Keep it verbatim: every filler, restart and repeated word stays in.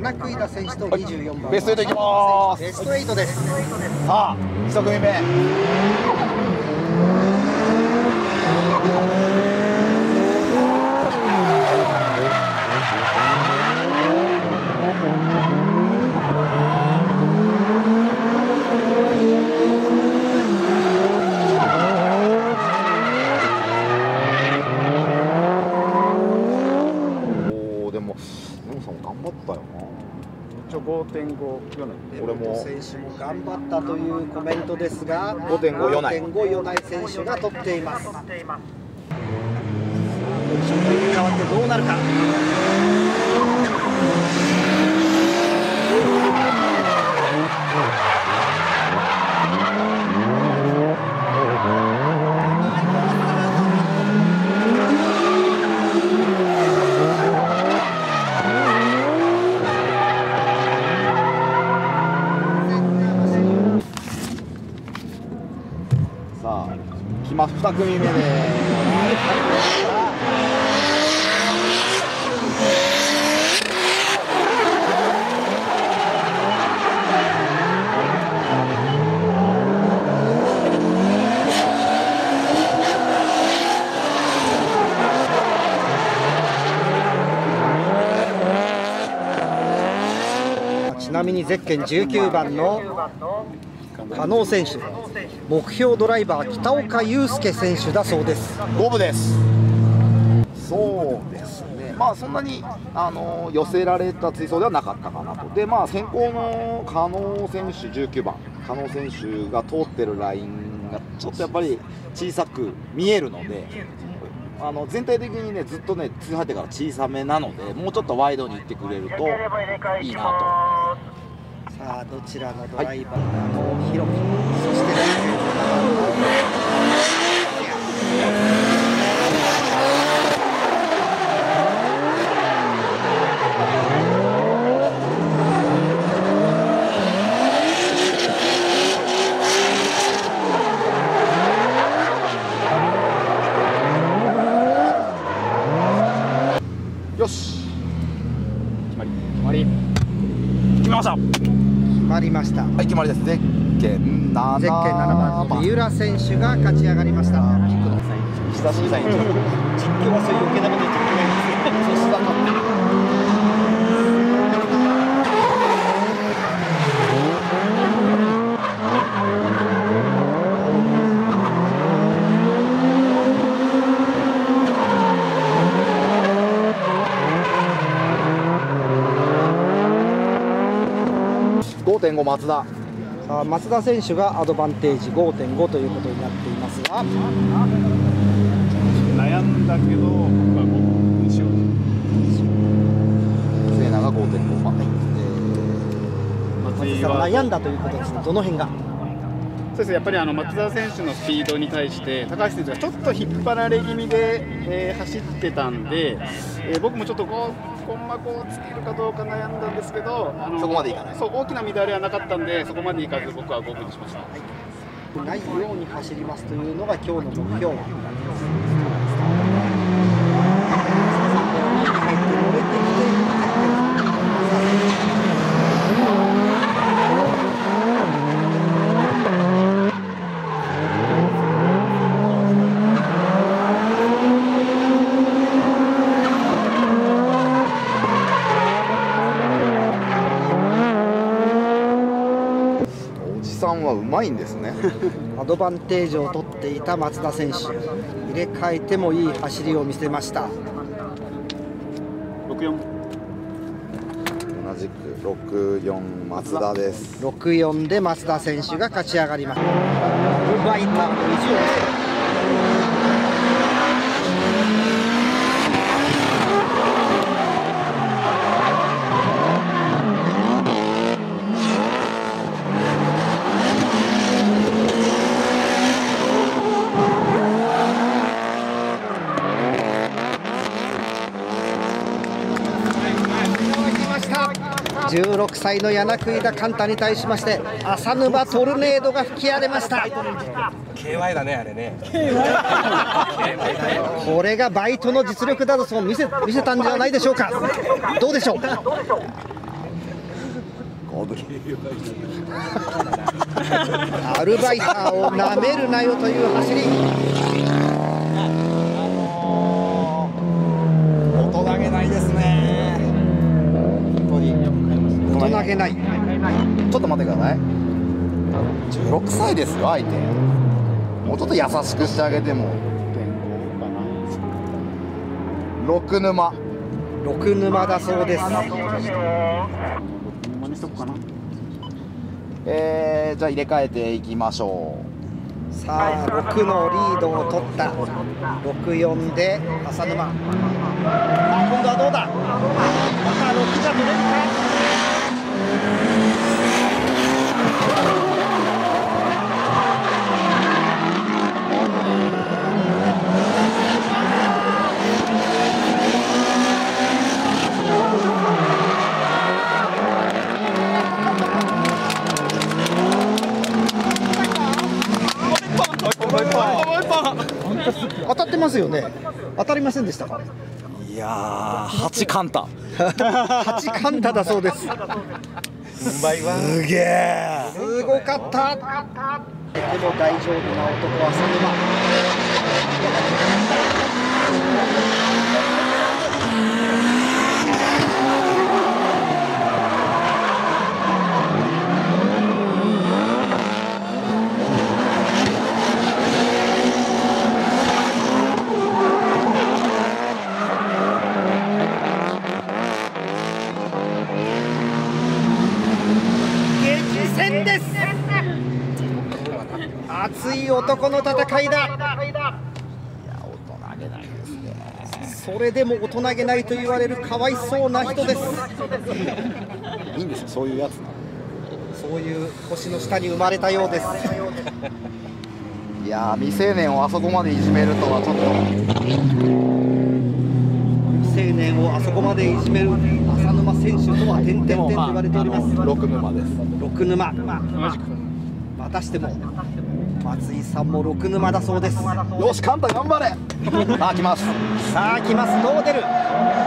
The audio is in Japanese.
柳井田選手とにじゅうよんばんベストエイトいきます。 ベストエイトです。 さあ一組目。 ごてんご、 俺も選手も頑張ったというコメントですが、 ごてんご、米内米内選手が取っています。ポジションが入れ替わってどうなるか。 さあ、来ます。に組目で。 ちなみにゼッケンじゅうきゅうばんの加納選手、目標ドライバー北岡祐介選手だそうです。 五分です。そうですね、まあそんなにあの寄せられた追走ではなかったかなと。で、まあ先行の加納選手じゅうきゅうばん、加納選手が通ってるラインがちょっとやっぱり小さく見えるので、あの全体的にねずっとね通入ってから小さめなので、もうちょっとワイドに行ってくれるといいなと。 さあどちらのドライバーの広木、そしてよし、決まり決まり決めました。 決まりました。 はい、決まりです。ゼッケンななばん、 ゼッケンななばんの三浦選手が勝ち上がりました。 久しぶりに実況はそういう余計なこと言っちゃいけないんですよ。そうしたか。ごてんご 松田。 さあ松田選手がアドバンテージ ごてんご ということになっていますが、 悩んだけど僕はごにしよう。 セーナが ごてんご、まあ松田さん悩んだということですが、どの辺が。 そうですね、やっぱりあの松田選手のスピードに対して高橋選手がちょっと引っ張られ気味で、えー、走ってたんで、えー、僕もちょっとこうコンマこうつけるかどうか悩んだんですけど、あのそこまでいかない。 そう大きな乱れはなかったんで、そこまでいかず僕はごぶにしました。 ないように走りますというのが今日の目標。 はうまいんですね。 アドバンテージを取っていた松田選手、入れ替えてもいい走りを見せました。 ろくよん、 同じくろくよん松田です。 ろくよんで松田選手が勝ち上がります。奪いた意地を見せる。じゅうろくさいの柳井田寛太に対しまして浅沼トルネードが吹き荒れました。 ケーワイ だね、あれね。 これがバイトの実力だとそう見せ見せたんじゃないでしょうか。どうでしょう。 アルバイターをなめるなよという走り。 大人げないですね。本当に大人げない。 ちょっと待ってください。じゅうろくさいですよ、相手。もうちょっと優しくしてあげても。六沼。 六沼だそうです。 えー、じゃあ入れ替えていきましょう。 さあろくのリードを取ったろくよんで浅沼。今度はどうだ。またろくが取れるか。当たってますよね。当たりませんでしたか。 いやー、八カンタ。 八カンタだそうです。 すげえ。 すごかった。でも大丈夫な男浅沼。熱い男の戦いだ。いや、 大人げないですね。 それでも大人げないと言われるかわいそうな人です。 いいんですよ、そういうやつなの。 そういう星の下に生まれたようです。 いやー、未成年をあそこまでいじめるとはちょっと。 未成年をあそこまでいじめる浅沼選手とは点々点と言われております。 六沼です。 六沼。またしても松井さんも六沼だそうです。 よし、カンタ頑張れ。さあ来ます。 さあ来ます。どう出る。